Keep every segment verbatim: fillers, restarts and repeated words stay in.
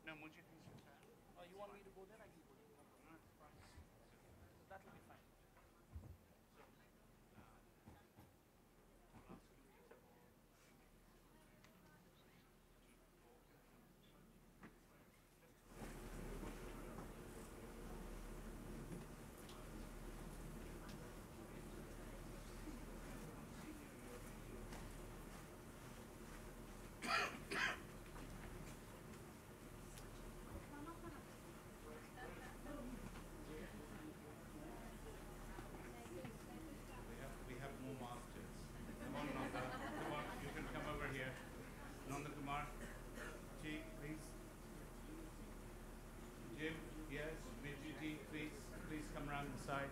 No, मुझे कहीं से उठाया। Oh, you want me to go there? I can go there. No problem. So that will be fine. So, um, I'll ask Louise for We have we have more masters. Come on, Nanda. Come on, you can come over here. Nanda Kumar, G, please. Jim, yes. Miji G, please. Please come around the side.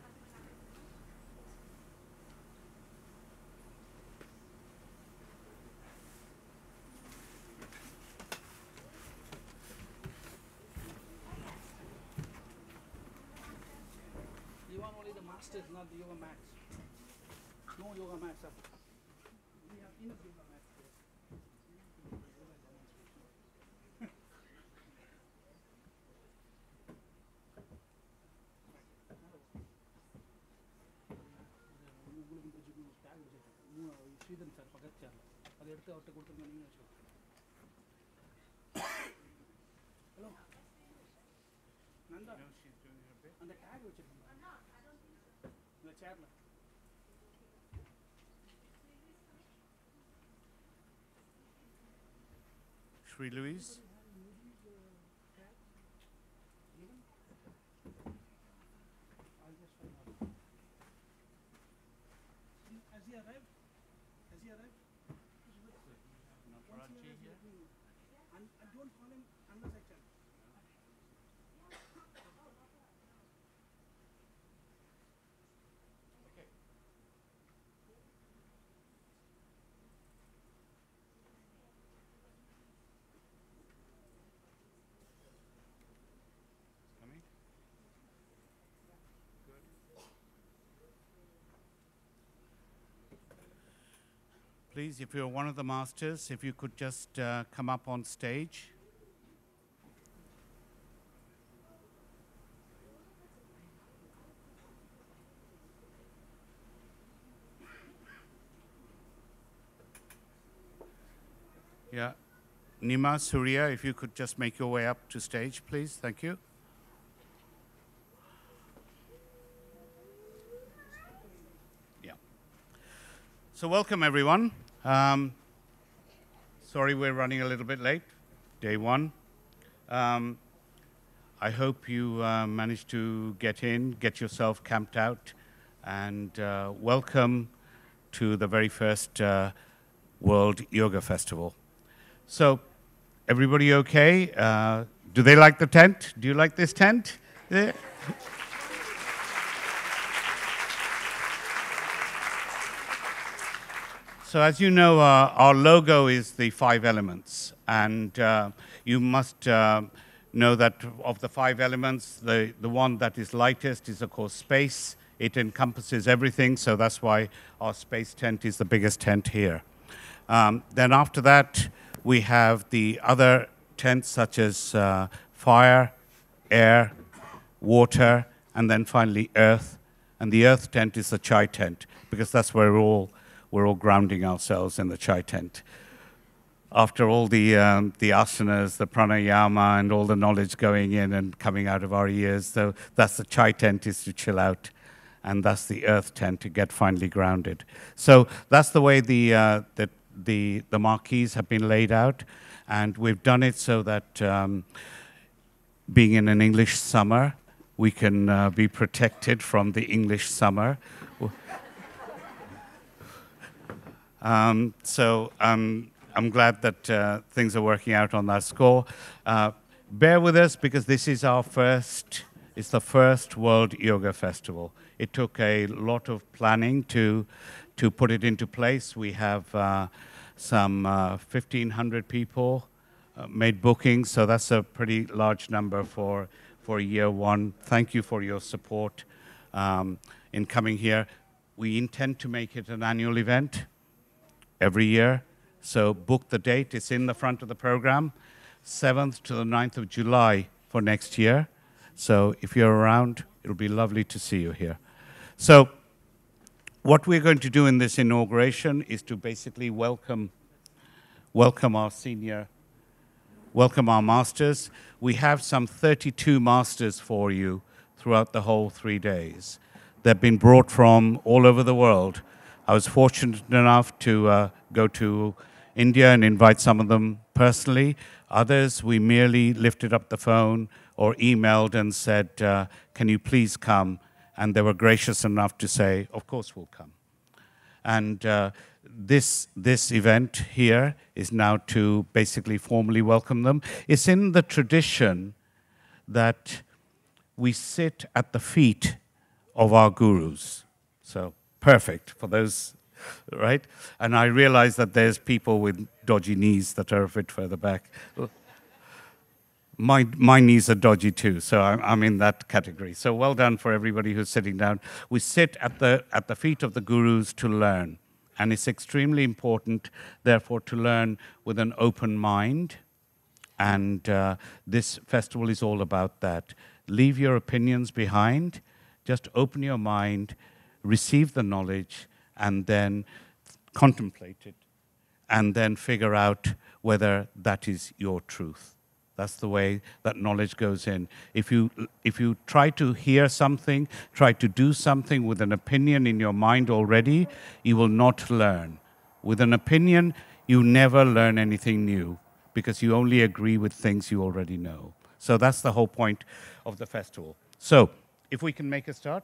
You want only the masters, not the yoga mats. No yoga mats. Sir. We have enough yoga mats here. Sridhan sir பக்கத்து சேர்ல அதை எடுத்து அவர்கிட்ட கொடுத்துருங்க நீங்கள் வச்சுக்கோங்க. Hello Nanda No, she's doing her bit. அந்த tag வச்சுருக்கோங்க இந்த சேர்ல. Shri Louise. I'll just find out. Has he arrived? Has he arrived? Nataraj G here. And, and don't call him unless I tell. Okay. Coming? Good. Please, if you're one of the masters, if you could just uh, come up on stage. Yeah. Nima, Surya, if you could just make your way up to stage, please. Thank you. Yeah. So welcome, everyone. Um, sorry we're running a little bit late, day one. Um, I hope you uh, managed to get in, get yourself camped out, and uh, welcome to the very first uh, World Yoga Festival. So, everybody okay? Uh, do they like the tent? Do you like this tent? Yeah. So as you know, uh, our logo is the five elements. And uh, you must uh, know that of the five elements, the, the one that is lightest is, of course, space. It encompasses everything, so that's why our space tent is the biggest tent here. Um, then after that, we have the other tents, such as uh, fire, air, water, and then finally earth. And the earth tent is the chai tent, because that's where we're all, we're all grounding ourselves in the chai tent. After all the, um, the asanas, the pranayama, and all the knowledge going in and coming out of our ears, so that's the chai tent, is to chill out. And that's the earth tent, to get finally grounded. So that's the way the, uh, the, the, the marquees have been laid out. And we've done it so that um, being in an English summer, we can uh, be protected from the English summer. um, so um, I'm glad that uh, things are working out on that score. Uh, bear with us, because this is our first, it's the first World Yoga Festival. It took a lot of planning to, to put it into place. We have uh, some uh, fifteen hundred people uh, made bookings, so that's a pretty large number for, for year one. Thank you for your support um, in coming here. We intend to make it an annual event every year, so book the date. It's in the front of the program. seventh to the ninth of July for next year. So if you're around, it'll be lovely to see you here. So what we're going to do in this inauguration is to basically welcome, welcome our senior, welcome our masters. We have some thirty-two masters for you throughout the whole three days. They've been brought from all over the world. I was fortunate enough to uh, go to India and invite some of them personally. Others, we merely lifted up the phone or emailed and said, uh, can you please come? And they were gracious enough to say, of course we'll come. And uh, this, this event here is now to basically formally welcome them. It's in the tradition that we sit at the feet of our gurus. So perfect for those, right? And I realize that there's people with dodgy knees that are a bit further back. My, my knees are dodgy too, so I'm, I'm in that category. So well done for everybody who's sitting down. We sit at the, at the feet of the gurus to learn. And it's extremely important, therefore, to learn with an open mind. And uh, this festival is all about that. Leave your opinions behind. Just open your mind, receive the knowledge, and then contemplate it, and then figure out whether that is your truth. That's the way that knowledge goes in. If you, if you try to hear something, try to do something with an opinion in your mind already, you will not learn. With an opinion, you never learn anything new, because you only agree with things you already know. So that's the whole point of the festival. So, if we can make a start?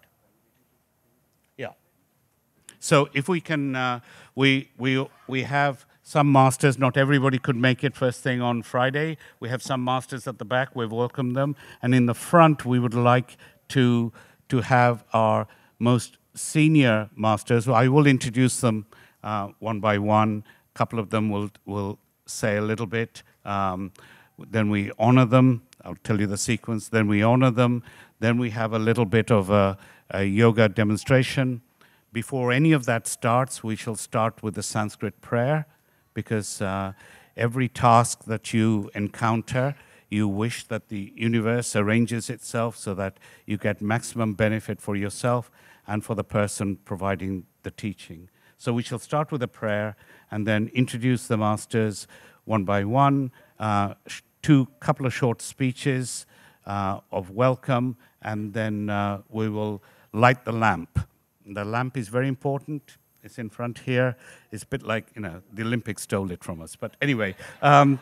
Yeah. So if we can, uh, we, we, we have some masters. Not everybody could make it first thing on Friday. We have some masters at the back. We've welcomed them. And in the front, we would like to, to have our most senior masters. I will introduce them uh, one by one. A couple of them will, will say a little bit. Um, then we honor them. I'll tell you the sequence. Then we honor them. Then we have a little bit of a, a yoga demonstration. Before any of that starts, we shall start with the Sanskrit prayer, because uh, every task that you encounter, you wish that the universe arranges itself so that you get maximum benefit for yourself and for the person providing the teaching. So we shall start with a prayer and then introduce the masters one by one, uh, two couple of short speeches uh, of welcome, and then uh, we will light the lamp. The lamp is very important. It's in front here. It's a bit like, you know, the Olympics stole it from us. But anyway, um,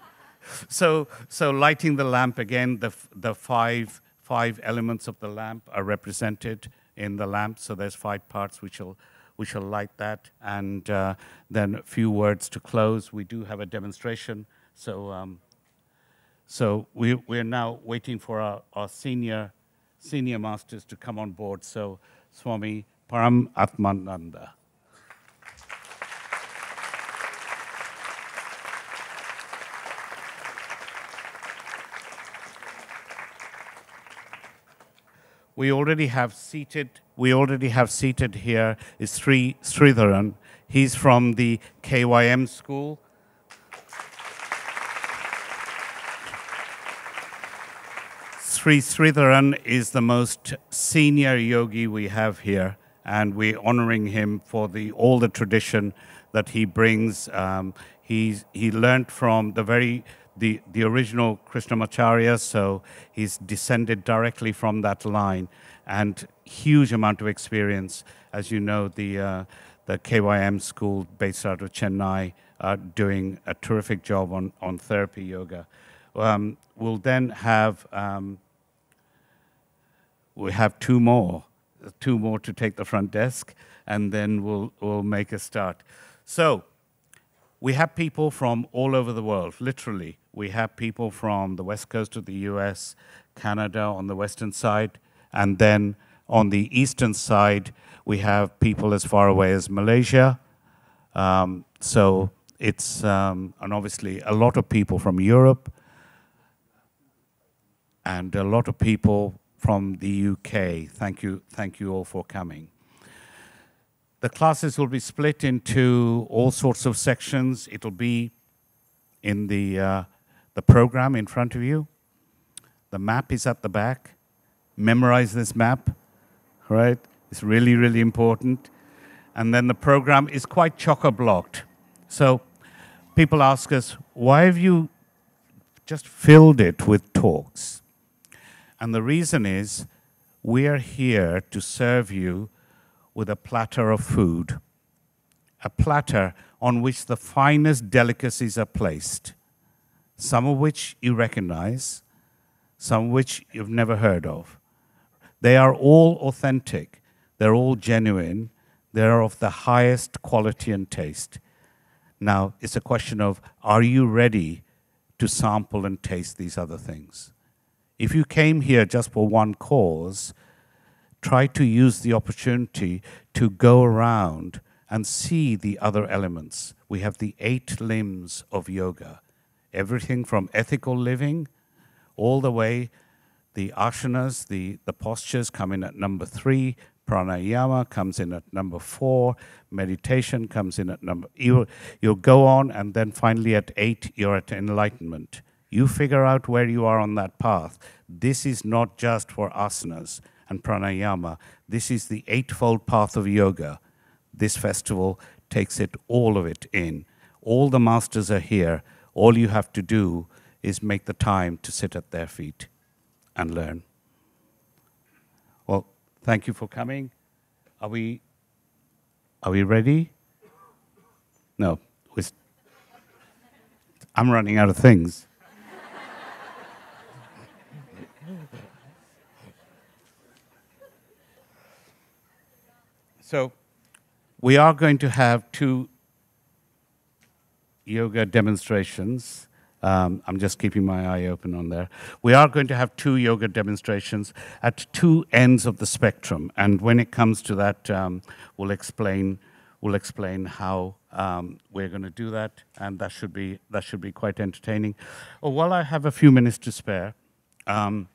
so so lighting the lamp again, the the five five elements of the lamp are represented in the lamp. So there's five parts. We shall we shall light that, and uh, then a few words to close. We do have a demonstration. So. Um, So we, we're now waiting for our, our senior, senior masters to come on board. So Swami Param Atmananda. We already have seated, we already have seated here is Sri Sridharan. He's from the K Y M school. Sri Sridharan is the most senior yogi we have here, and we're honoring him for the, all the tradition that he brings. Um, he's, he learned from the very, the, the original Krishnamacharya, so he's descended directly from that line, and huge amount of experience. As you know, the, uh, the K Y M school based out of Chennai are doing a terrific job on, on therapy yoga. Um, we'll then have... Um, We have two more, two more to take the front desk, and then we'll, we'll make a start. So we have people from all over the world, literally. We have people from the west coast of the U S, Canada on the western side, and then on the eastern side, we have people as far away as Malaysia. Um, so it's, um, and obviously a lot of people from Europe, and a lot of people from the U K. Thank you, thank you all for coming. The classes will be split into all sorts of sections. It'll be in the, uh, the program in front of you. The map is at the back. Memorize this map, right? It's really, really important. And then the program is quite chock-a-blocked. So people ask us, why have you just filled it with talks? And the reason is, we are here to serve you with a platter of food, a platter on which the finest delicacies are placed, some of which you recognize, some of which you've never heard of. They are all authentic, they're all genuine, they're of the highest quality and taste. Now, it's a question of, are you ready to sample and taste these other things? If you came here just for one cause, try to use the opportunity to go around and see the other elements. We have the eight limbs of yoga. Everything from ethical living, all the way, the asanas, the, the postures come in at number three, pranayama comes in at number four, meditation comes in at number, you, you'll go on, and then finally at eight, you're at enlightenment. You figure out where you are on that path. This is not just for asanas and pranayama. This is the eightfold path of yoga. This festival takes it, all of it in. All the masters are here. All you have to do is make the time to sit at their feet and learn. Well, thank you for coming. Are we, are we ready? No. I'm running out of things. So we are going to have two yoga demonstrations. Um, I'm just keeping my eye open on there. We are going to have two yoga demonstrations at two ends of the spectrum. And when it comes to that, um, we'll explain, we'll explain how um, we're going to do that. And that should be, that should be quite entertaining. Well, while I have a few minutes to spare, um,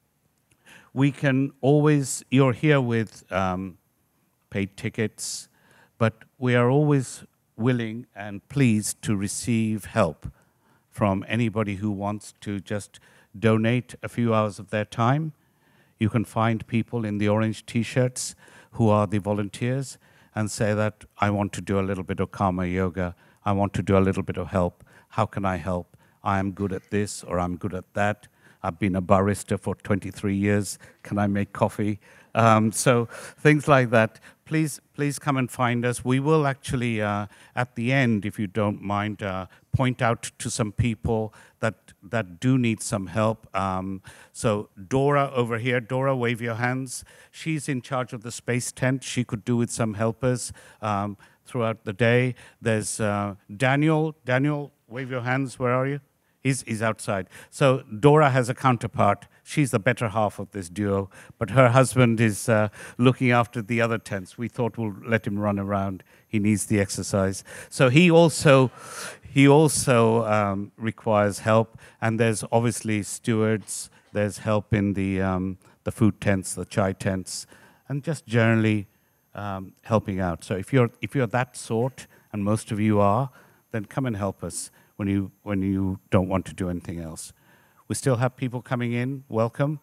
we can always, you're here with um, paid tickets, but we are always willing and pleased to receive help from anybody who wants to just donate a few hours of their time. You can find people in the orange T-shirts who are the volunteers and say that I want to do a little bit of karma yoga, I want to do a little bit of help, how can I help? I am good at this or I'm good at that. I've been a barista for twenty-three years, can I make coffee? Um, so things like that. Please, please come and find us. We will actually, uh, at the end, if you don't mind, uh, point out to some people that that do need some help. Um, so Dora over here, Dora, wave your hands. She's in charge of the space tent. She could do with some helpers um, throughout the day. There's uh, Daniel. Daniel, wave your hands. Where are you? He's, he's outside. So Dora has a counterpart. She's the better half of this duo, but her husband is uh, looking after the other tents. We thought we'll let him run around. He needs the exercise. So he also, he also um, requires help, and there's obviously stewards. There's help in the, um, the food tents, the chai tents, and just generally um, helping out. So if you're, if you're that sort, and most of you are, then come and help us when you, when you don't want to do anything else. We still have people coming in. Welcome.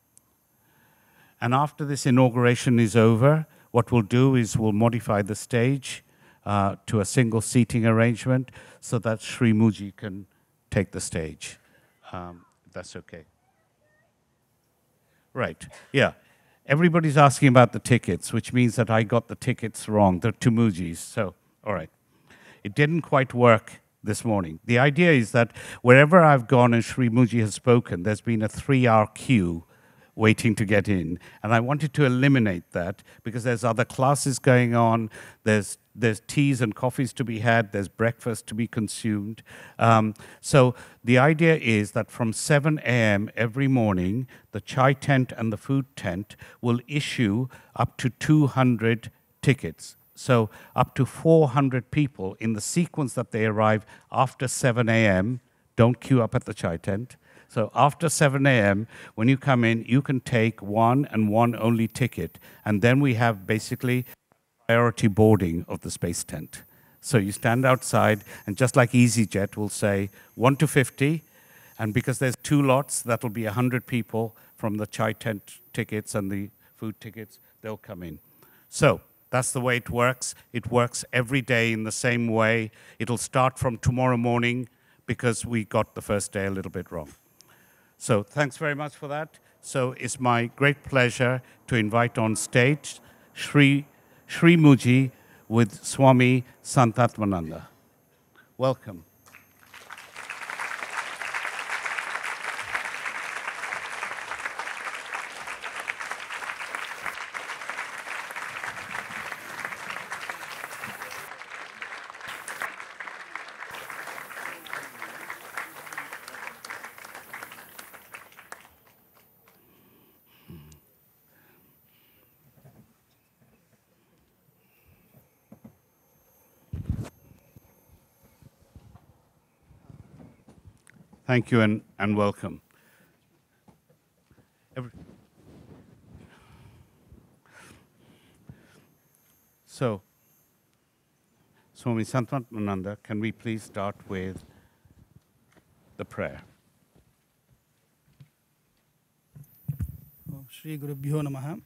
And after this inauguration is over, what we'll do is we'll modify the stage uh, to a single seating arrangement so that Sri Muji can take the stage. Um, if that's okay. Right, yeah. Everybody's asking about the tickets, which means that I got the tickets wrong. They're to Mujis, so, all right. It didn't quite work this morning. The idea is that wherever I've gone and Sri Muji has spoken, there's been a three-hour queue waiting to get in. And I wanted to eliminate that because there's other classes going on, there's, there's teas and coffees to be had, there's breakfast to be consumed. Um, so the idea is that from seven A M every morning, the chai tent and the food tent will issue up to two hundred tickets. So up to four hundred people in the sequence that they arrive after seven A M Don't queue up at the chai tent. So after seven A M, when you come in, you can take one and one only ticket. And then we have basically priority boarding of the space tent. So you stand outside, and just like EasyJet will say one to fifty, And because there's two lots, that'll be one hundred people from the chai tent tickets and the food tickets, they'll come in. So that's the way it works. It works every day in the same way. It'll start from tomorrow morning because we got the first day a little bit wrong. So thanks very much for that. So it's my great pleasure to invite on stage Sri, Sri Muji with Swami Santatmananda. Welcome. Thank you and, and welcome. Every so, Swami Santatmananda, can we please start with the prayer? Shri Gurubhyo Namaha.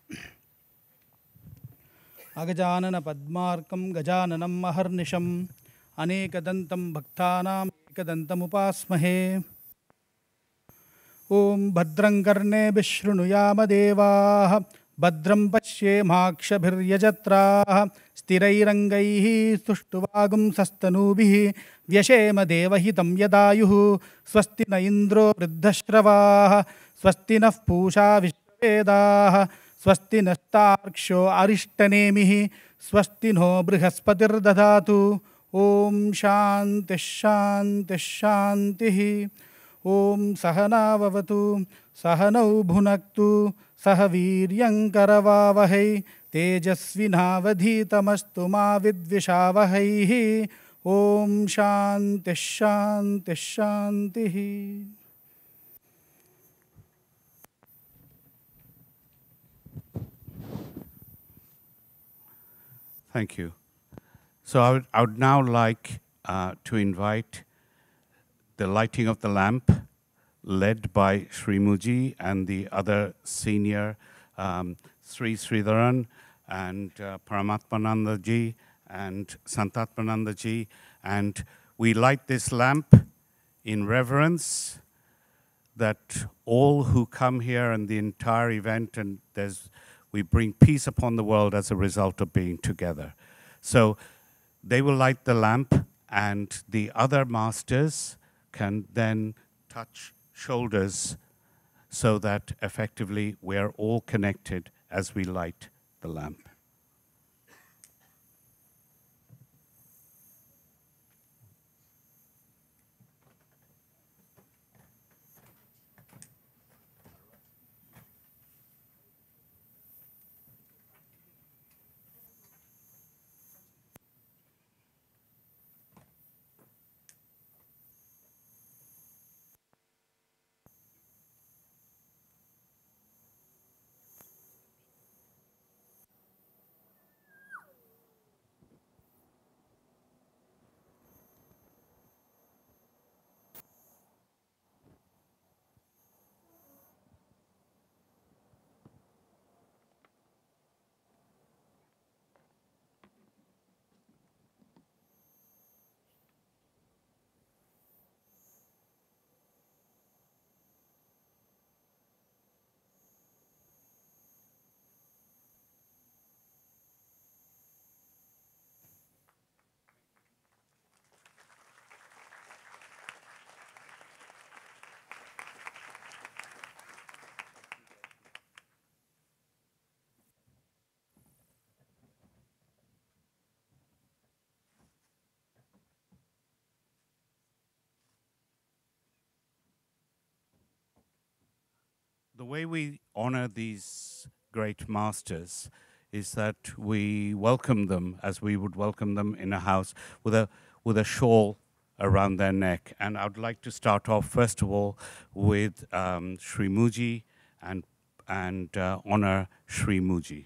Agajanana Padmarkam Gajananam Maharnisham Anekadantam Bhaktanam Ekadantam Upasmahe. Om Bhadram Karne Vishrunuyama Devaha Bhadram Pashyemakshabhiryajatraha Stirairangaihi Suštuvagum Sastanubihi Vyashema Devahitam Yadayuhu Swasti na Indro Vriddhashravaha Swasti na Pusha Vishvedaha Swasti Nastarksho Arishtanemihi Swasti no Brihaspatirdadatu Om Shanti Shanti Shantihi Om Sahana Vavatu Sahanau Bhunaktu Sahaviryam Karavavahai Tejasvinavadhitamastu ma vidvishavahai Om Shanti Shanti Shantihi. Thank you. So I would, I would now like uh, to invite the lighting of the lamp led by Sri Muji and the other senior um, Sri Sridharan and uh, Paramatmananda ji and Santatmananda ji. And we light this lamp in reverence that all who come here and the entire event, and there's, we bring peace upon the world as a result of being together. So they will light the lamp and the other masters can then touch shoulders so that effectively we are all connected as we light the lamp. The way we honor these great masters is that we welcome them as we would welcome them in a house with a, with a shawl around their neck. And I would like to start off, first of all, with um, Sri Muji and, and uh, honor Sri Muji.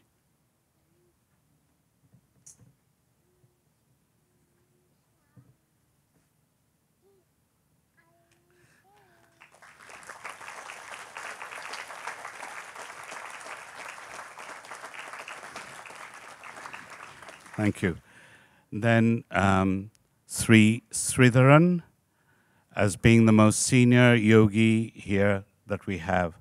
Thank you. Then um, Sri Sridharan, as being the most senior yogi here that we have.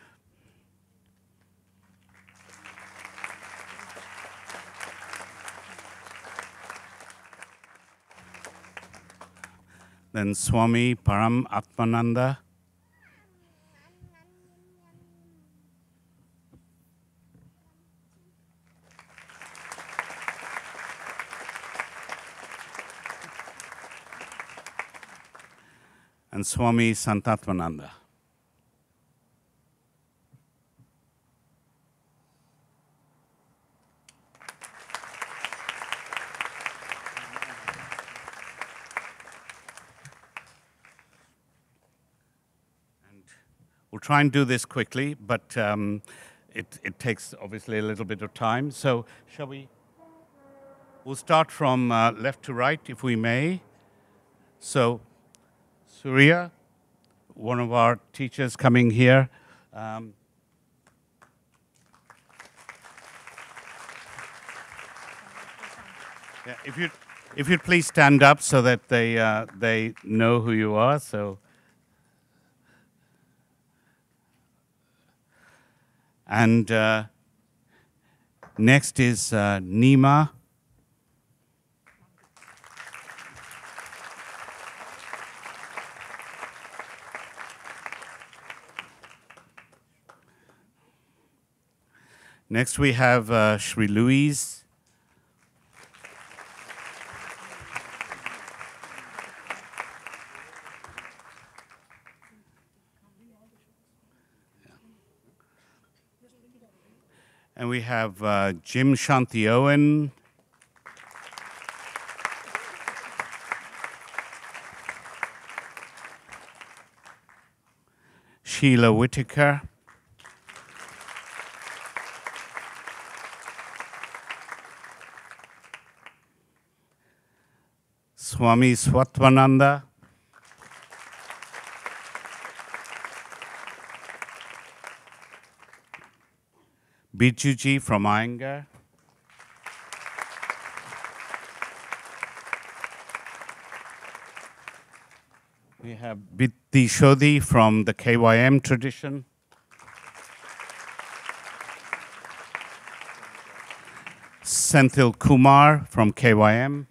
Then Swami Param Atmananda. And Swami Santatmananda. We'll try and do this quickly, but um, it, it takes obviously a little bit of time. So shall we? We'll start from uh, left to right, if we may. So Surya, one of our teachers coming here. Um, yeah, if you if you'd please stand up so that they uh, they know who you are. So. And uh, next is uh, Nima. Next we have uh, Sri Louise. And we have uh, Jim Shanti Owen. Sheila Whitaker. Swami Swatvananda. Bijuji from Iyengar. We have Bitti Shodhi from the K Y M tradition. Senthil Kumar from K Y M.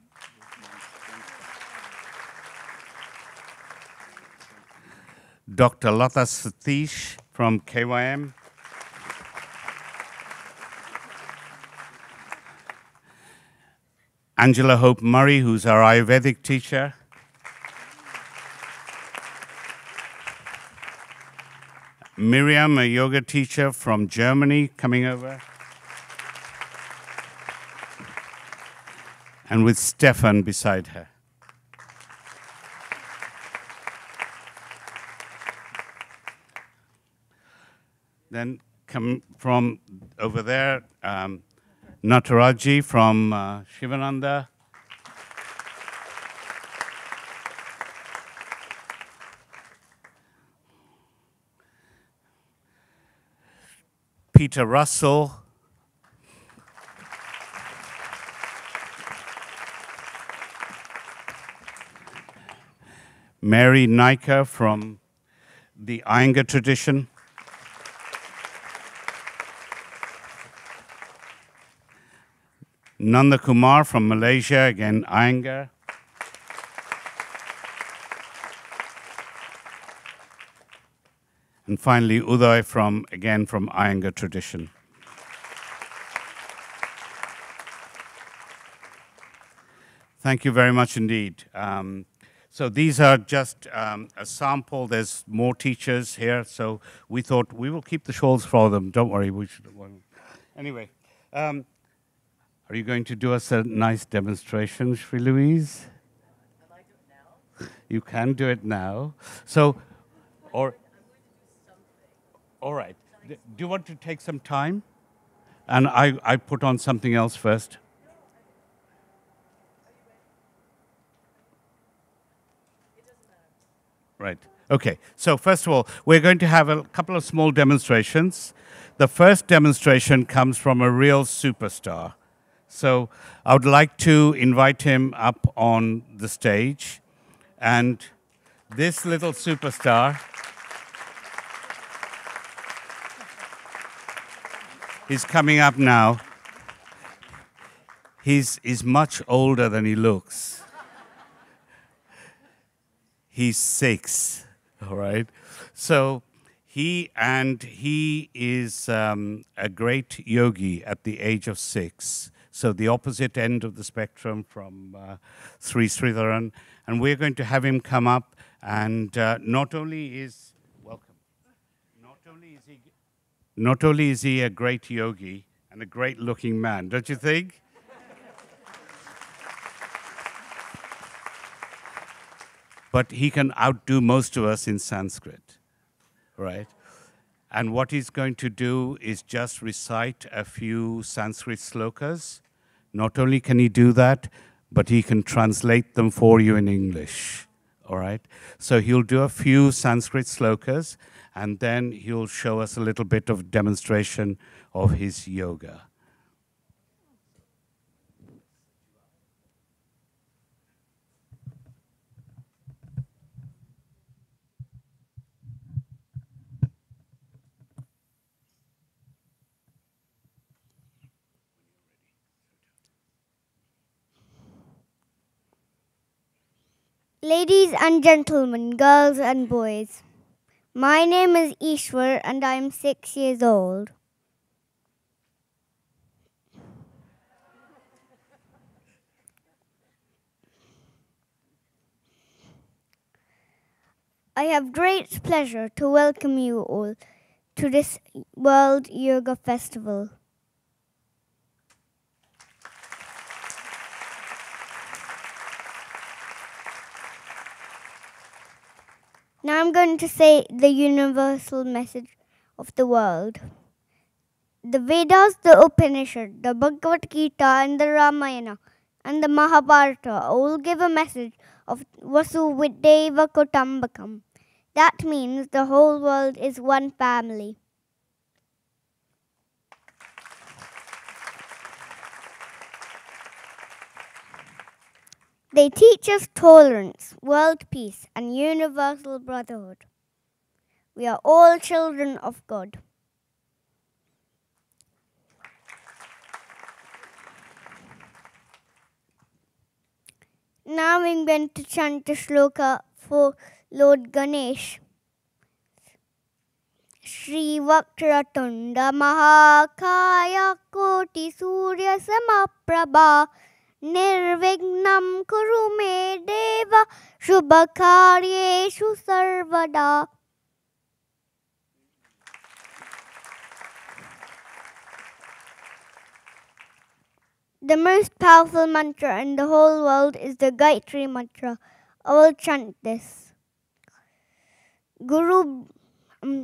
Doctor Lata Satish from K Y M. Angela Hope Murray, who's our Ayurvedic teacher. Miriam, a yoga teacher from Germany, coming over. And with Stefan beside her. Then come from over there, um, Nataraji from uh, Shivananda. Peter Russell. Mary Naika from the Iyengar tradition. Nanda Kumar from Malaysia, again Iyengar. And finally Uday from, again from Iyengar tradition. Thank you very much indeed. Um, so these are just um, a sample. There's more teachers here, so we thought we will keep the shawls for them. Don't worry, we should. Well, anyway. Um, Are you going to do us a nice demonstration, Sri Louise? Can I do it now? You can do it now. So, or, I'm going to do something. all right. Do you want to take some time? And I, I put on something else first. No, I, are you ready? It doesn't matter. Right. Okay. So first of all, we're going to have a couple of small demonstrations. The first demonstration comes from a real superstar. So I would like to invite him up on the stage. And this little superstar, he's coming up now. He's, he's much older than he looks. He's six, all right? So he, and he is um, a great yogi at the age of six. So the opposite end of the spectrum from uh, Sri Sridharan. And we're going to have him come up, and uh, not only is, welcome, not only is he, not only is he a great yogi and a great looking man, don't you think? But he can outdo most of us in Sanskrit, right? And what he's going to do is just recite a few Sanskrit slokas. Not only can he do that, but he can translate them for you in English, all right? So he'll do a few Sanskrit slokas, and then he'll show us a little bit of demonstration of his yoga. Ladies and gentlemen, girls and boys, my name is Ishwar and I am six years old. I have great pleasure to welcome you all to this World Yoga Festival. Now I'm going to say the universal message of the world. The Vedas, the Upanishad, the Bhagavad Gita and the Ramayana and the Mahabharata all give a message of Vasudhaiva Kutumbakam. That means the whole world is one family. They teach us tolerance, world peace, and universal brotherhood. We are all children of God. Now I'm going to chant the shloka for Lord Ganesh. Shri Vakratunda Mahakaya Koti Surya Samaprabha Nirvignam Kuru Me Deva Shubhakaryeshu Sarvada. The most powerful mantra in the whole world is the Gayatri mantra. I will chant this. Guru um,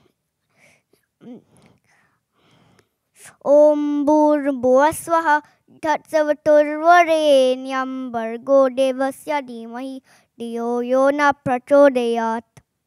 Om Bhurvuvasvaha Tatsavaturvarenyam Bhargo Devasya Dhimahi Dhiyo Yo Na Prachodayat.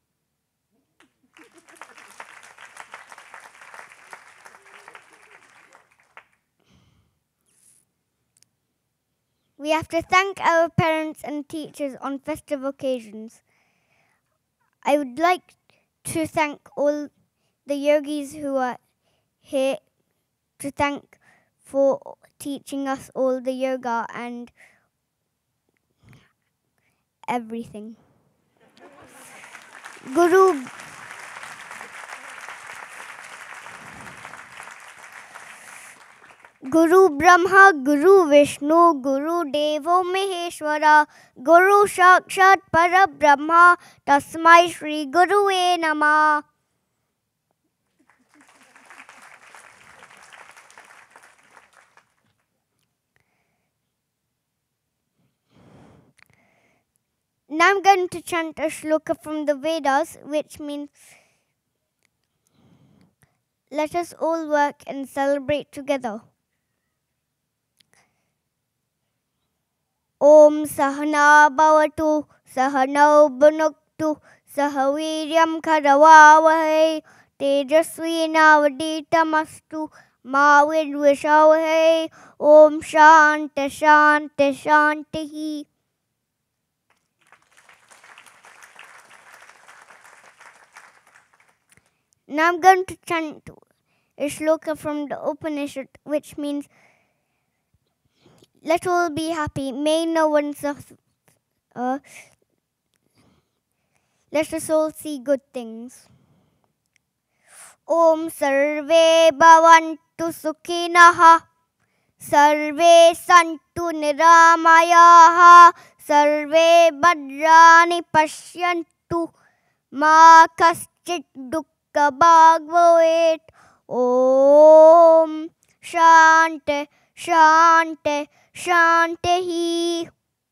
We have to thank our parents and teachers on festive occasions. I would like to thank all the yogis who are here to thank for teaching us all the yoga and everything. Guru Guru Brahma, Guru Vishnu, Guru Devo Maheshwara, Guru Sakshat Parabrahma, Tasmai Shri Guruve Namah. Now I'm going to chant a shloka from the Vedas, which means let us all work and celebrate together. Om Sahana Bhavatu Sahanau Bhunaktu Sahaviryam Karavavahe Tejasvi Navaditamastu Ma vidvishavhe. Om Shanti Shanti Shanti. Now I'm going to chant a shloka from the Upanishad, which means, let all be happy, may no one suffer. Uh, let us all see good things. Om Sarve Bhavantu Sukhinaha. Sarve Santu Niramayaha. Sarve Bhadrani Pashyantu. Ma Kaschit Dukkha Bhagavaet. Om Shanti Shanti Shanti.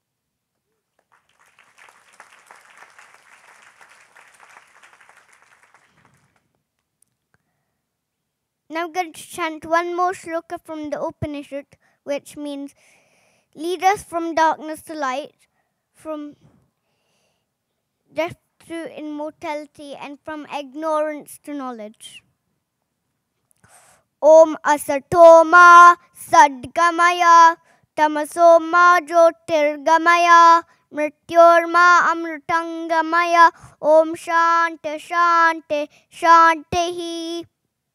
Now I'm going to chant one more shloka from the Upanishad, which means, lead us from darkness to light, from death to immortality, and from ignorance to knowledge. Om Asatoma Sadgamaya Tamasoma Jyotirgamaya Mrityorma Amrutangamaya. Om Shanti Shanti Shanti.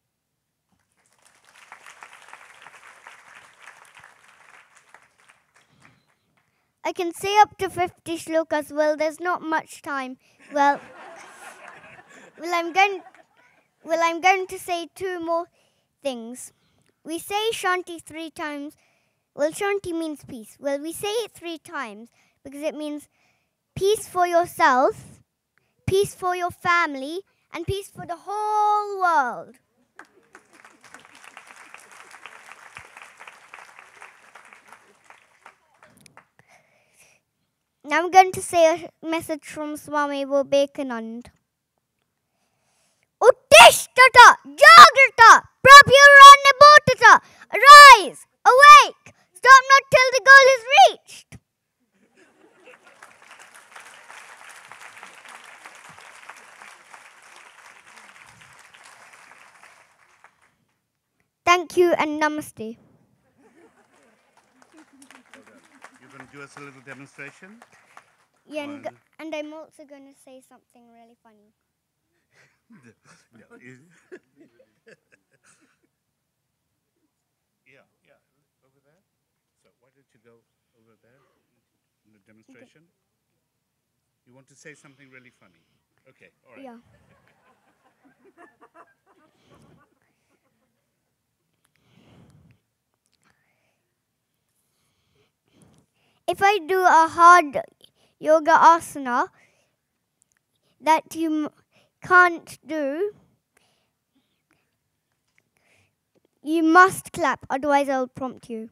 I can say up to fifty shlokas. Well, there's not much time. Well, well, I'm going. Well, I'm going to say two more things. We say Shanti three times. Well, Shanti means peace. Well, we say it three times because it means peace for yourself, peace for your family, and peace for the whole world. Now I'm going to say a message from Swami Vivekananda. Uttishtata, Jagrata, Prabhuranibhutata. Arise, awake, stop not till the goal is reached. Thank you and namaste. You're going to do us a little demonstration? Yeah, and, go- and I'm also going to say something really funny. No, is- yeah, yeah, over there. So why don't you go over there in the demonstration? You want to say something really funny? Okay, all right. Yeah. If I do a hard yoga asana that you m- can't do, you must clap, otherwise I'll prompt you.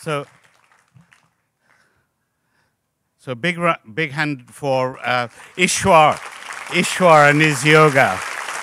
So, so big, ra- big hand for uh, Ishwar, Ishwar and his yoga.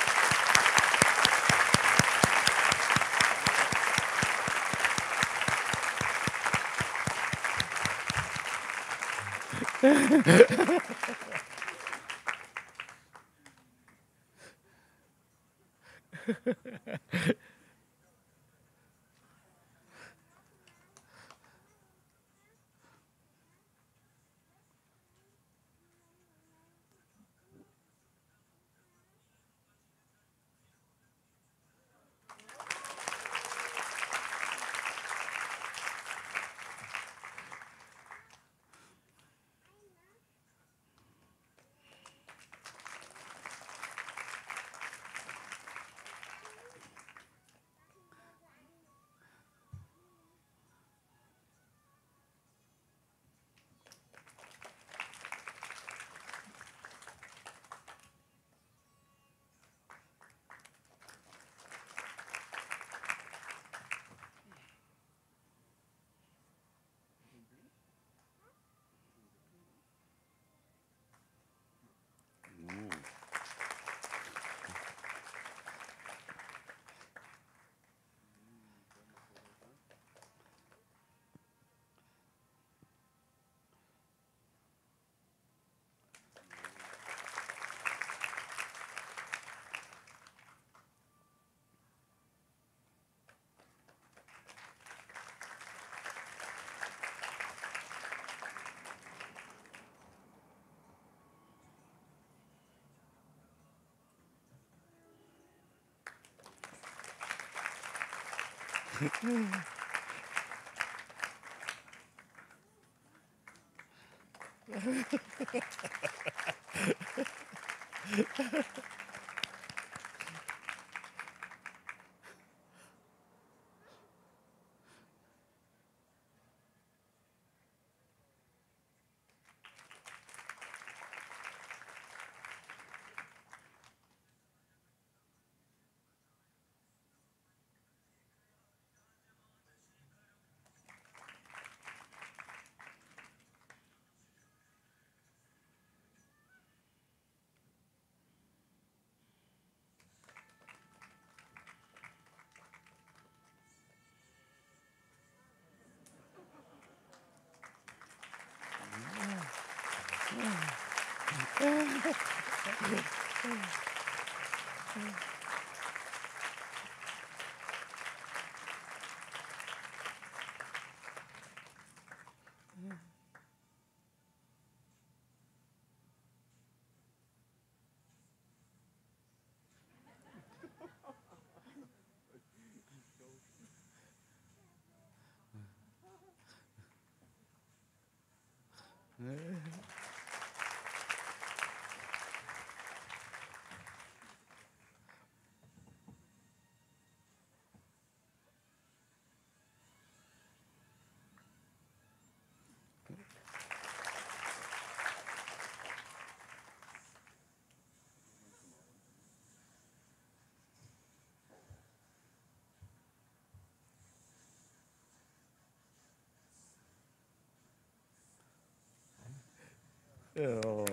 Oh.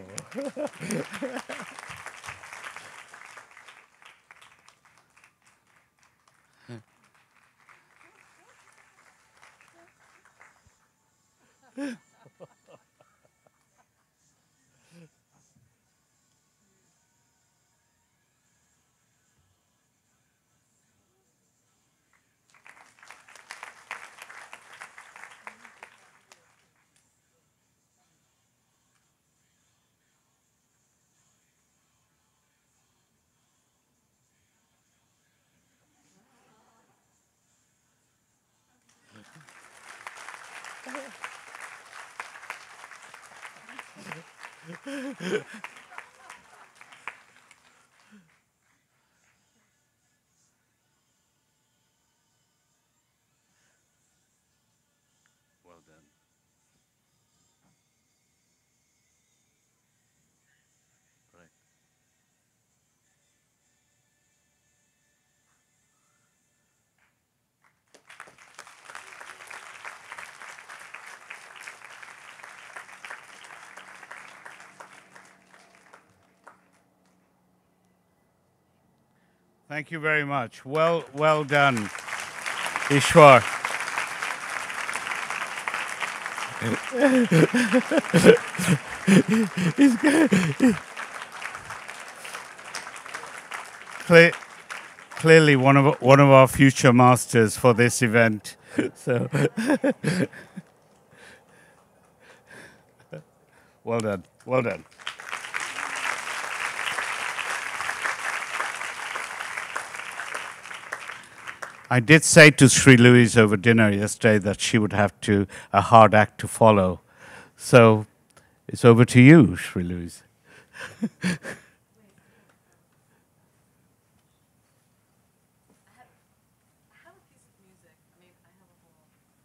Well done. Right. Thank you very much. Well, well done, Ishwar. Cle- Clearly, one of one of our future masters for this event. So, well done. Well done. I did say to Sri Louise over dinner yesterday that she would have to a hard act to follow. So it's over to you, Sri Louise. I have a piece of music. I mean, I have a whole.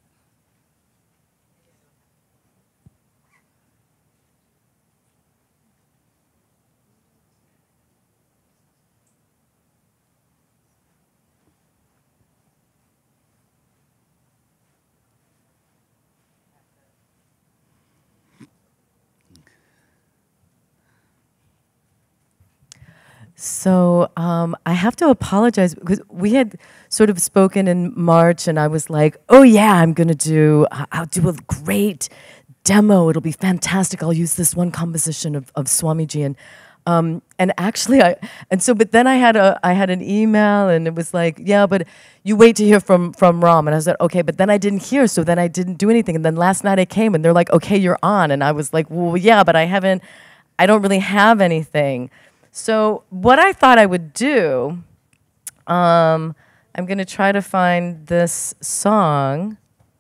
So um, I have to apologize because we had sort of spoken in March, and I was like, "Oh yeah, I'm gonna do. I- I'll do a great demo. It'll be fantastic. I'll use this one composition of, of Swamiji." And um, and actually, I and so, but then I had a I had an email, and it was like, "Yeah, but you wait to hear from from Ram." And I said, "Okay," but then I didn't hear, so then I didn't do anything. And then last night I came, and they're like, "Okay, you're on," and I was like, "Well, yeah, but I haven't. I don't really have anything." So what I thought I would do, um, I'm going to try to find this song.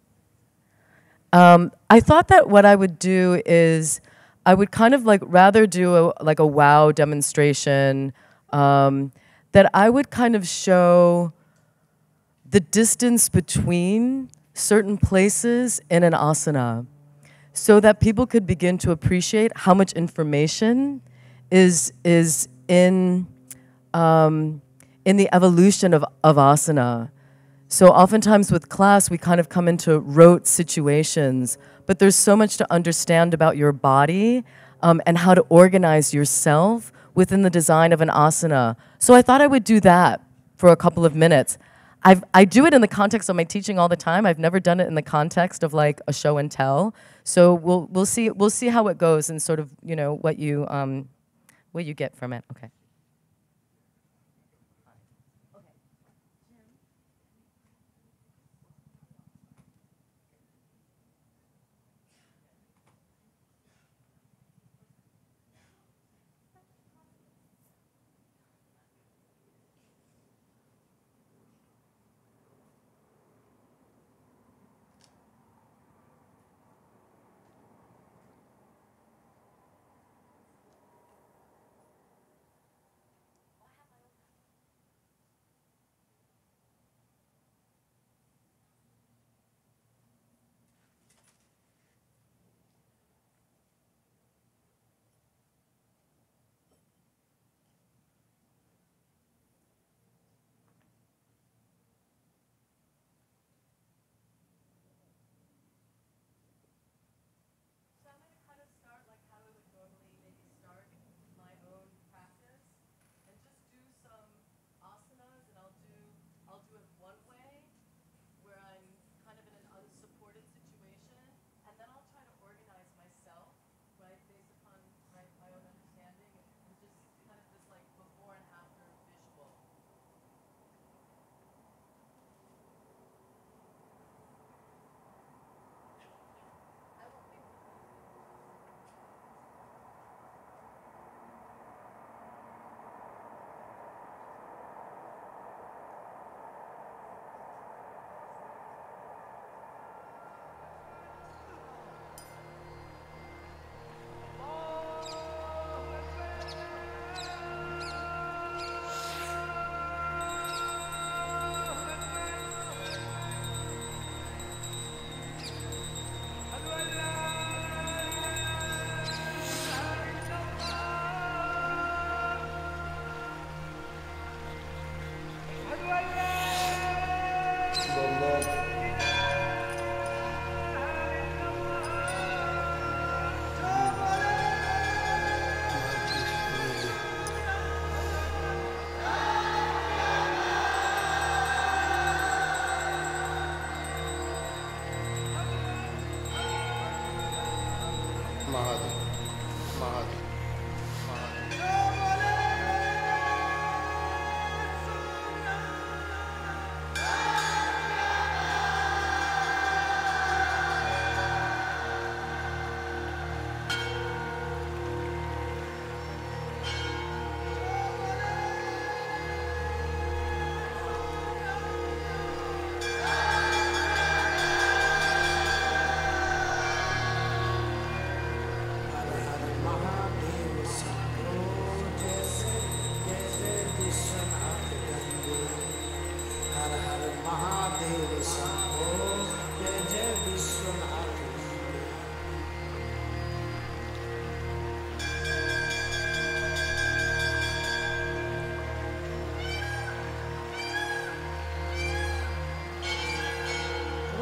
Um, I thought that what I would do is I would kind of like rather do a, like a wow demonstration, um, that I would kind of show the distance between certain places in an asana so that people could begin to appreciate how much information is is in um, in the evolution of, of asana. So oftentimes with class, we kind of come into rote situations, but there's so much to understand about your body um, and how to organize yourself within the design of an asana. So I thought I would do that for a couple of minutes. I've, I do it in the context of my teaching all the time. I've never done it in the context of like a show and tell. So we'll we'll see we'll see how it goes and sort of you know what you um, what you get from it. Okay.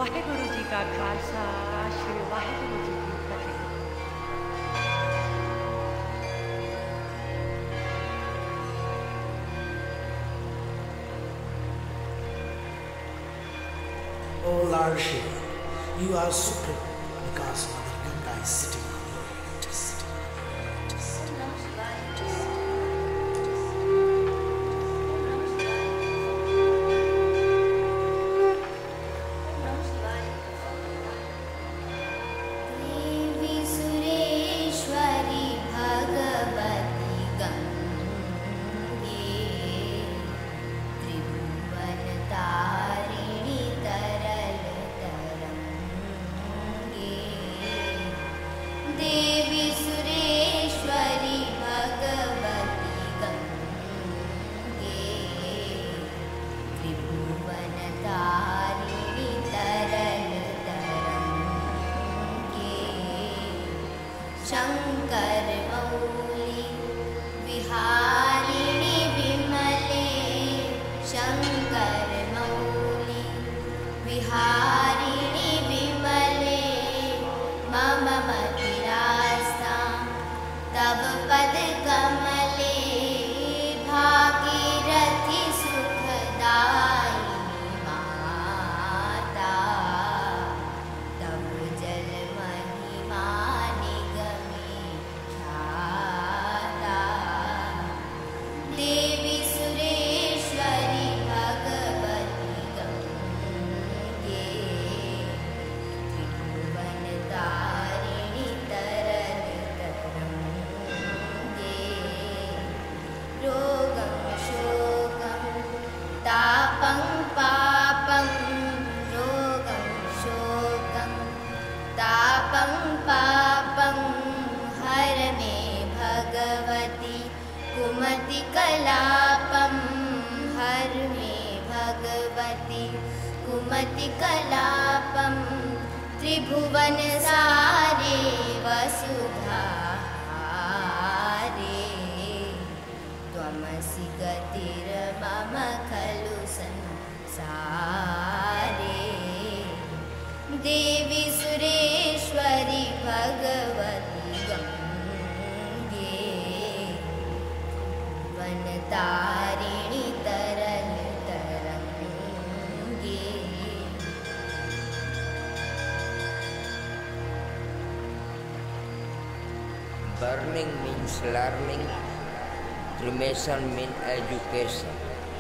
Waheguru ji का खालसा श्री वाहेगुरु जी की फतेह। O Lord Shiva, you are supreme because Mother Ganga is sitting on your lotus. देवी सुरेश्वरी भगवती गंगे त्रिभुवन तारिणी तरल तरंगे। देवी सुरेश्वरी भगवती गंगे त्रिभुवन तारिणी तरल तरंगे। शंकर मौली विहारिणी विमले शंकर मौली विहारिणी विमले मम मतिरास्ता तव पद कमले भागीरथी सुखदायिनी माता तव जल महिमा निगमे ख्याता। देवी सुरेश्वरी भगवती गंगे त्रिभुवन तारिणी तरल तरंगे। रोगं शोकं तापं पापं रोगं शोकं तापं पापं हर मे भगवती कुमति कलापं हर मे भगवती कुमति कलापं। त्रिभुवन सारे वसुधारे त्वमसि गतिर्मम खलु संसारे। देवी सुरेश्वरी भगवती गंगे वन तारिणी तरल तरंगे। Burning means learning, cremation means education.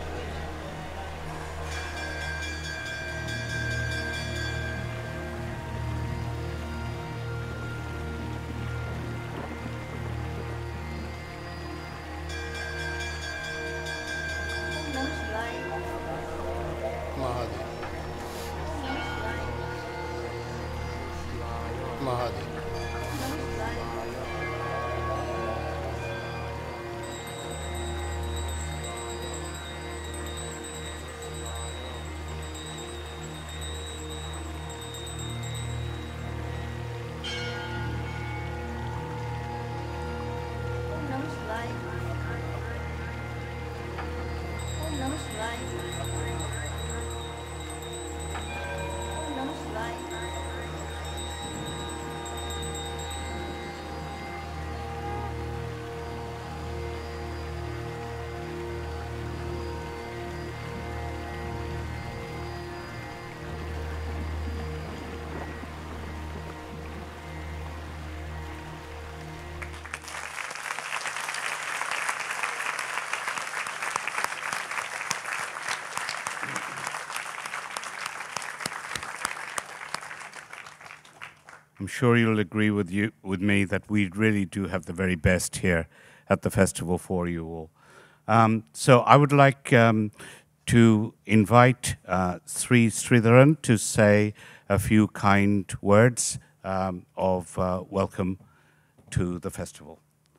Mahadev. Mahadev. I'm sure you'll agree with you with me that we really do have the very best here at the festival for you all. Um, so I would like um, to invite uh, Sri Sridharan to say a few kind words um, of uh, welcome to the festival.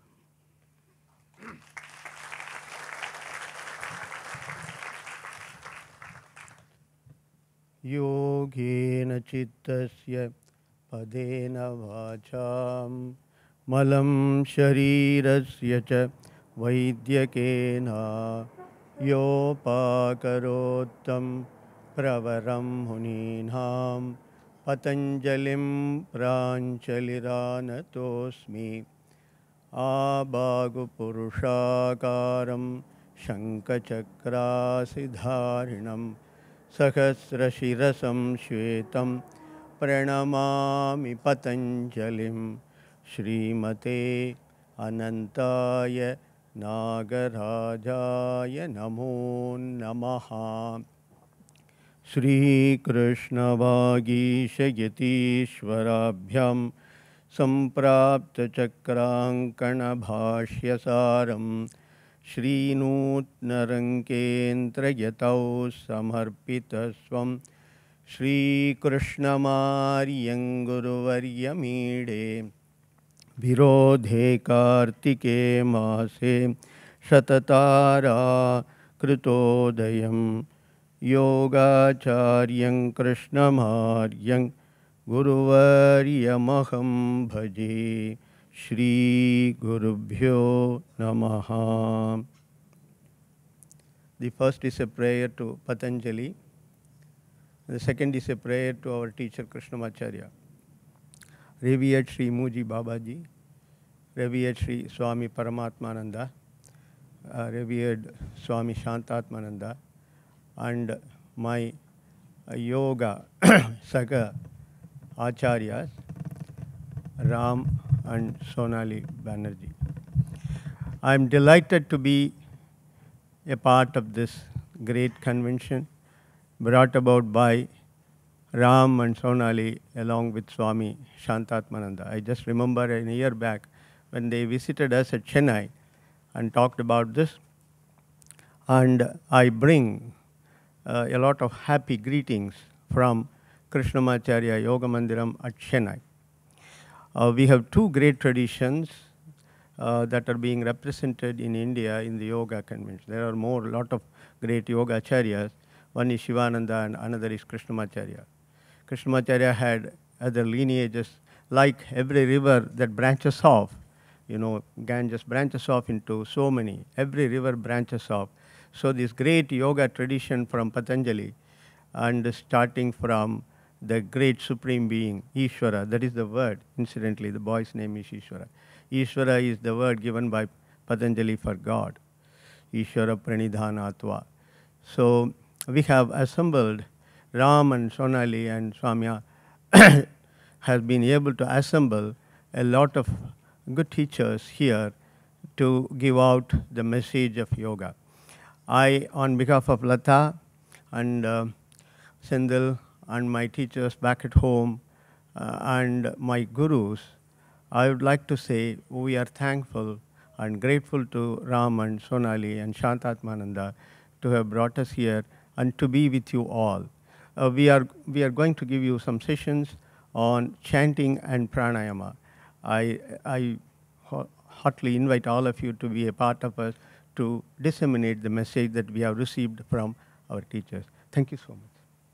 योगेन चित्तस्य पदेन वाचां मलं शरीरस्य च वैद्यकेन योपाकरोत्तं प्रवरं मुनीनां पतञ्जलिं प्राञ्जलिरानतोऽस्मि आबागुपुरुषाकारं शङ्खचक्रासिधारिणं सहस्रशिरसं श्वेतं प्रणमामि पतञ्जलिं श्रीमते अनन्ताय नागराजाय नमो नमः। श्रीकृष्णवागीशयतीश्वराभ्यां सम्प्राप्तचक्राङ्कणभाष्यसारं श्रीनूत्नरङ्केन्द्रयतौ समर्पितस्वं श्रीकृष्णमार्यङ्गुरुवर्यमीडे विरोधे कार्तिके मासे शततारा कृतोदयं योगाचार्यं कृष्णमार्यं गुरुवर्यमहं भजे। श्रीगुरुभ्यो नमः। The first is a prayer to Patanjali. The second is a prayer to our teacher Krishnamacharya. Revered Sri Muji Babaji, Revered Sri Swami Paramatmananda, uh, Revered Swami Shantatmananda, and my uh, yoga Saga Acharyas, Ram and Sonali Banerjee. I am delighted to be a part of this great convention brought about by Ram and Sonali along with Swami Shantatmananda. I just remember a year back when they visited us at Chennai and talked about this. And I bring uh, a lot of happy greetings from Krishnamacharya Yoga Mandiram at Chennai. Uh, we have two great traditions uh, that are being represented in India in the yoga convention. There are more, a lot of great yoga acharyas. One is Shivananda and another is Krishnamacharya. Krishnamacharya had other lineages, like every river that branches off. You know, Ganges branches off into so many. Every river branches off. So this great yoga tradition from Patanjali, and starting from the great supreme being, Ishvara, that is the word. Incidentally, the boy's name is Ishvara. Ishvara is the word given by Patanjali for God. Ishvara pranidhanatva. So we have assembled, Ram and Sonali and Swamya has been able to assemble a lot of good teachers here to give out the message of yoga. I, on behalf of Lata and uh, Sendil and my teachers back at home uh, and my gurus, I would like to say we are thankful and grateful to Ram and Sonali and Shantatmananda to have brought us here and to be with you all. Uh, we are we are going to give you some sessions on chanting and pranayama. I I heartily invite all of you to be a part of us to disseminate the message that we have received from our teachers. Thank you so much.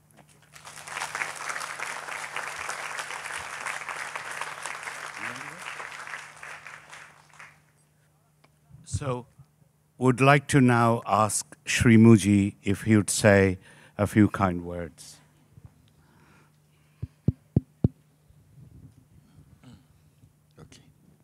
So, would like to now ask Sri Muji if he would say a few kind words. Okay.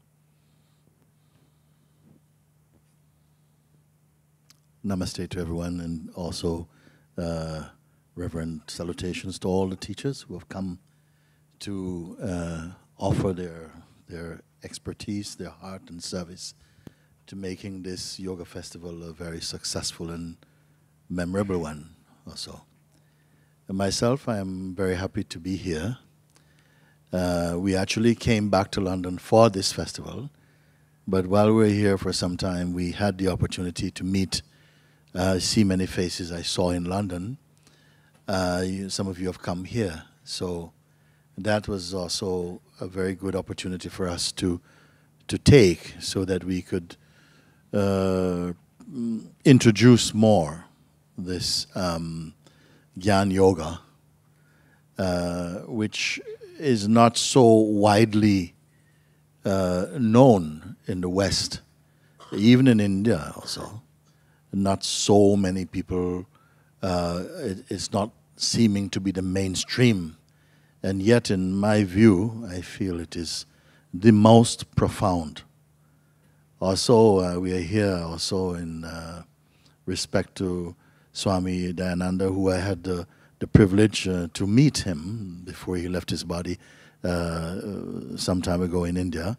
Namaste to everyone, and also uh, reverent salutations to all the teachers who have come to uh, offer their their expertise, their heart and service to making this yoga festival a very successful and memorable one also. And myself, I am very happy to be here. Uh, we actually came back to London for this festival, but while we were here for some time, we had the opportunity to meet, uh, see many faces I saw in London. Uh, you, some of you have come here, so that was also a very good opportunity for us to to take, so that we could uh, introduce more this um, Gyan Yoga, uh, which is not so widely uh, known in the West, even in India also. Not so many people, uh, it, it's not seeming to be the mainstream. And yet, in my view, I feel it is the most profound. Also, uh, we are here also in uh, respect to Swami Dayananda, who I had the, the privilege uh, to meet him before he left his body uh, some time ago in India.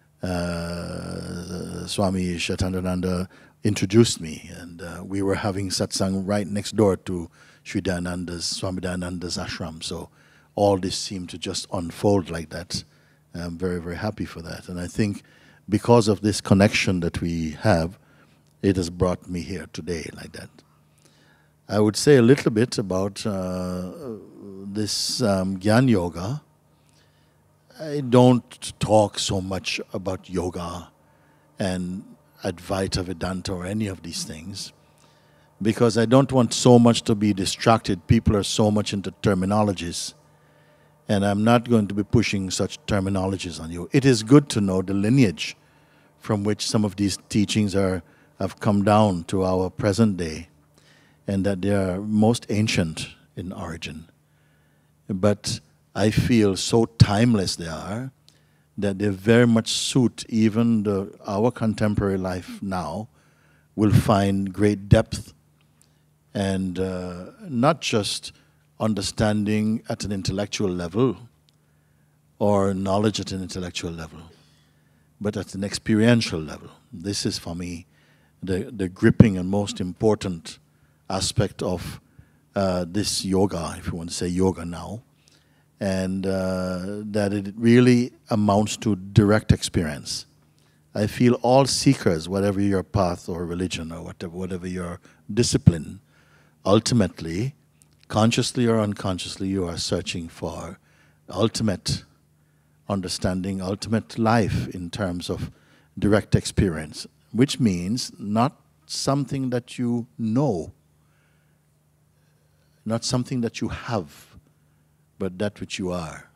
Uh, Swami Shaitanananda introduced me, and uh, we were having satsang right next door to Sri Dayananda's, Swami Dayananda's ashram. So all this seemed to just unfold like that. I'm very, very happy for that. And I think because of this connection that we have, it has brought me here today like that. I would say a little bit about uh, this um, Gyan Yoga. I don't talk so much about yoga and Advaita Vedanta or any of these things because I don't want so much to be distracted. People are so much into terminologies, and I'm not going to be pushing such terminologies on you. It is good to know the lineage from which some of these teachings are have come down to our present day, and that they are most ancient in origin. But I feel so timeless they are, that they very much suit even the, our contemporary life now, will find great depth and uh, not just understanding at an intellectual level or knowledge at an intellectual level, but at an experiential level. This is for me the, the gripping and most important aspect of uh, this yoga, if you want to say yoga now, and uh, that it really amounts to direct experience. I feel all seekers, whatever your path or religion or whatever, whatever your discipline, ultimately, consciously or unconsciously, you are searching for ultimate understanding, ultimate life in terms of direct experience, which means not something that you know, not something that you have, but that which you are.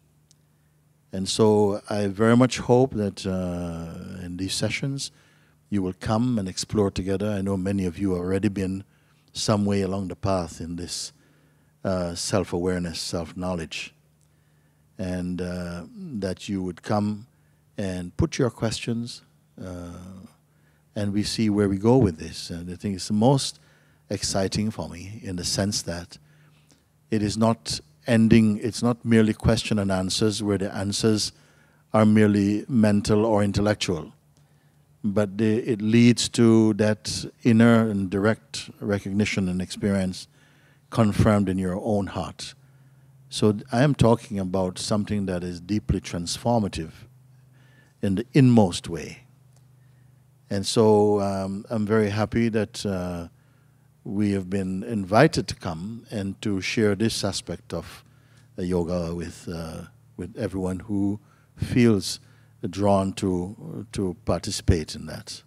And so I very much hope that uh, in these sessions you will come and explore together. I know many of you have already been some way along the path in this uh, self-awareness, self-knowledge, and uh, that you would come and put your questions, uh, and we see where we go with this. And I think it's the most exciting for me in the sense that it is not ending, it's not merely question and answers where the answers are merely mental or intellectual, but they, it leads to that inner and direct recognition and experience confirmed in your own heart. So I am talking about something that is deeply transformative in the inmost way. And so um, I'm very happy that uh, we have been invited to come and to share this aspect of uh, yoga with uh, with everyone who feels drawn to to participate in that.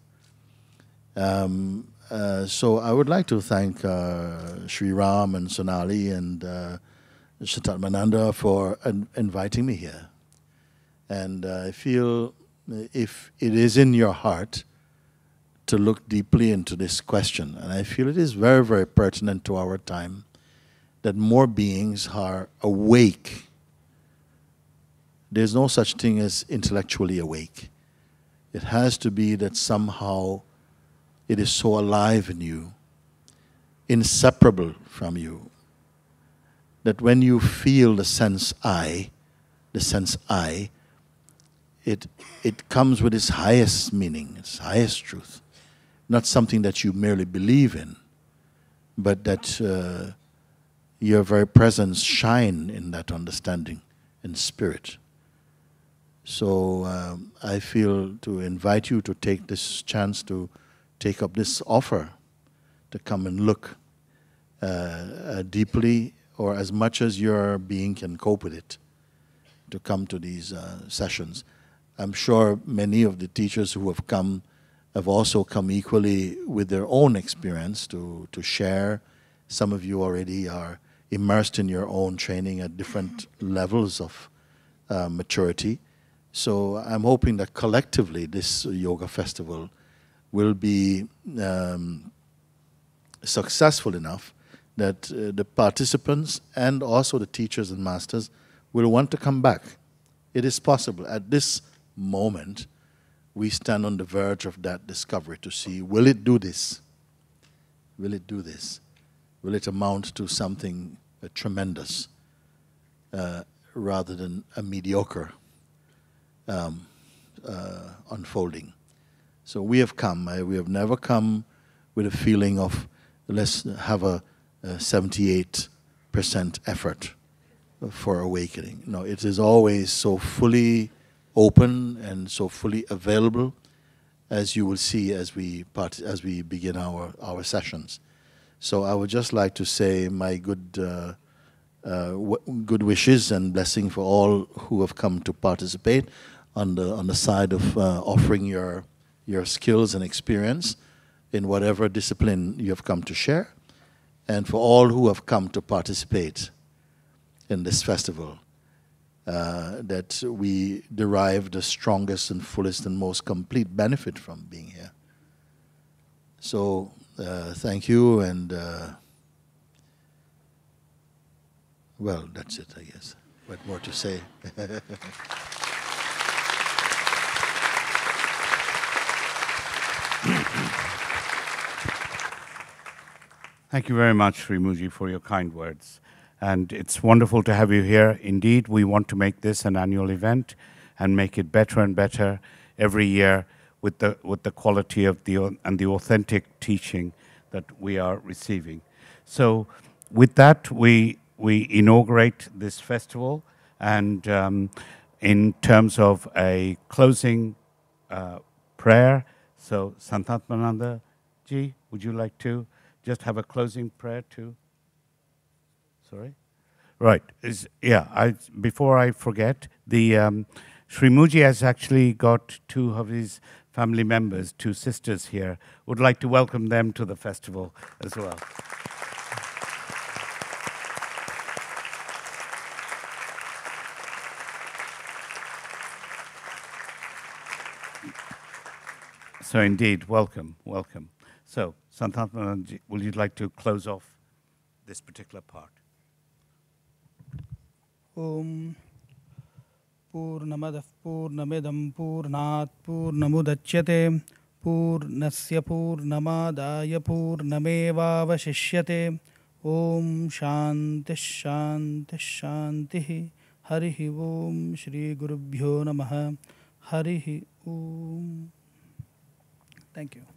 Um, uh, so I would like to thank uh, Sri Ram and Sonali and uh, Shaitanananda for in inviting me here. And uh, I feel if it is in your heart to look deeply into this question, and I feel it is very, very pertinent to our time, that more beings are awake. There's no such thing as intellectually awake. It has to be that somehow it is so alive in you, inseparable from you, that when you feel the sense I, the sense I, it, it comes with its highest meaning, its highest truth. Not something that you merely believe in, but that uh, your very presence shine in that understanding in spirit. So um, I feel to invite you to take this chance to take up this offer, to come and look uh, uh, deeply, or as much as your being can cope with it, to come to these uh, sessions. I'm sure many of the teachers who have come have also come equally with their own experience to, to share. Some of you already are immersed in your own training at different levels of uh, maturity. So I'm hoping that collectively this yoga festival will be um, successful enough that uh, the participants and also the teachers and masters will want to come back. It is possible. At this moment, we stand on the verge of that discovery to see, will it do this? Will it do this? Will it amount to something uh, tremendous uh, rather than a mediocre um, uh, unfolding? So we have come. Uh, we have never come with a feeling of, let's have a, a seventy-eight percent effort for awakening. No, it is always so fully open and so fully available, as you will see as we part, as we begin our, our sessions. So I would just like to say my good uh, uh, w good wishes and blessing for all who have come to participate on the on the side of uh, offering your your skills and experience in whatever discipline you have come to share, and for all who have come to participate in this festival, uh, that we derive the strongest and fullest and most complete benefit from being here. So uh, thank you, and uh, well, that's it, I guess. What more to say? Thank you very much, Srimuji, for your kind words. And it's wonderful to have you here. Indeed, we want to make this an annual event and make it better and better every year with the, with the quality of the, and the authentic teaching that we are receiving. So with that, we, we inaugurate this festival. And um, in terms of a closing uh, prayer, so Santatmananda ji, would you like to just have a closing prayer too? Sorry? Right. Is, yeah, I, before I forget, the um, Srimuji has actually got two of his family members, two sisters here. Would like to welcome them to the festival as well. So indeed, welcome, welcome. So, Santatmananji, will you like to close off this particular part? Om Purnamadah Purnamidam Purnat Purnamudachyate Purnasya Purnamadaya Purnamevavashishyate Om Shanti Shanti Shanti Harihi Om Shri Gurubhyo Namaha Harihi Om. Thank you.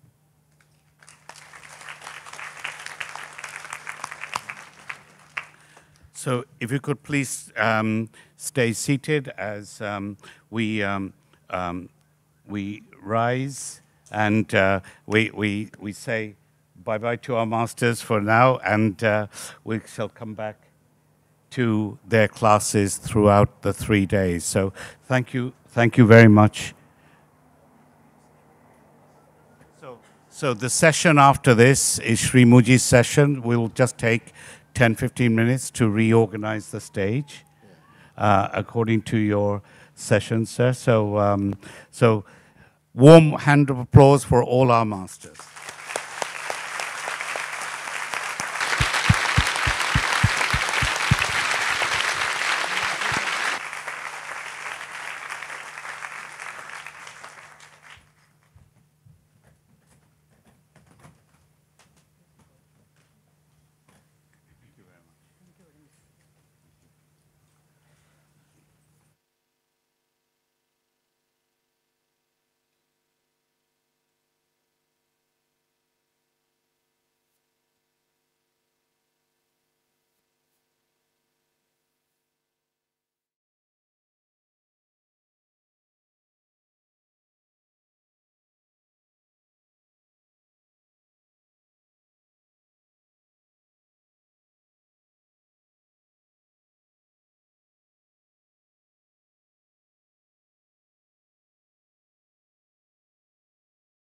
So if you could please um, stay seated as um, we, um, um, we rise and uh, we, we, we say bye-bye to our masters for now, and uh, we shall come back to their classes throughout the three days. So thank you, thank you very much. So, so the session after this is Srimuji's session. We'll just take ten, fifteen minutes to reorganize the stage uh, according to your session, sir. So, um, so warm hand of applause for all our masters.